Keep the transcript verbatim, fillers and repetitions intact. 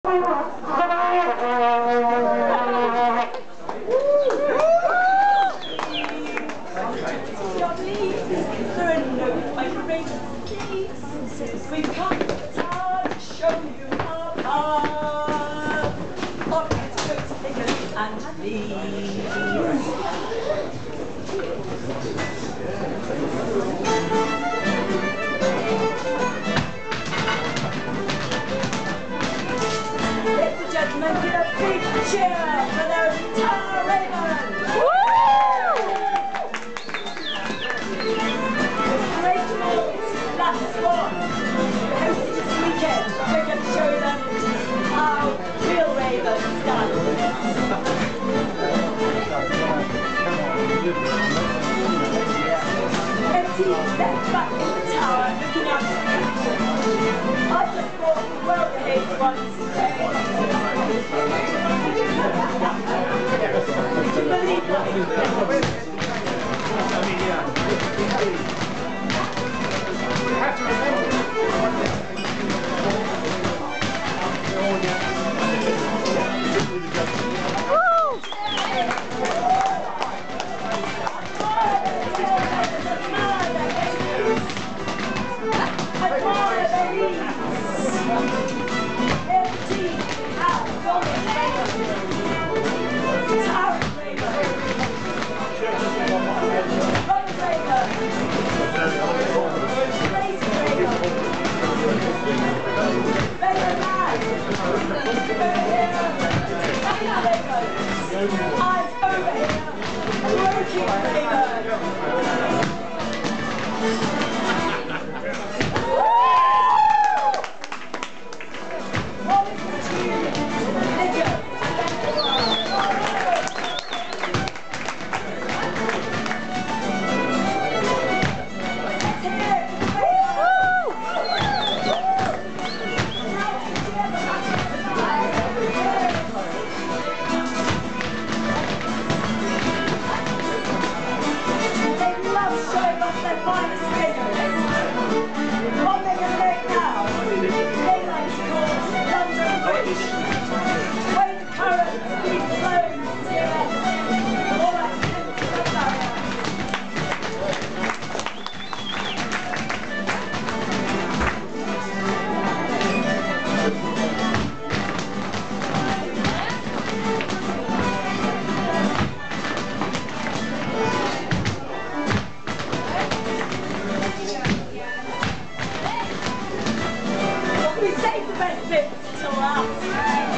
We've come to the tower to show you our power of petticoats, figures and sleeves. Ladies and gentlemen, give a big cheer for those Tower Ravens! Great balls, last one. Hosted this weekend, we're going to show them how real ravens dance. Empty left back in the tower, looking out to the I just brought the well-behaved ones today. Would you believe that? You have to remember. Eyes over here, working Raven. One, two, nigger. We saved the best bits till last.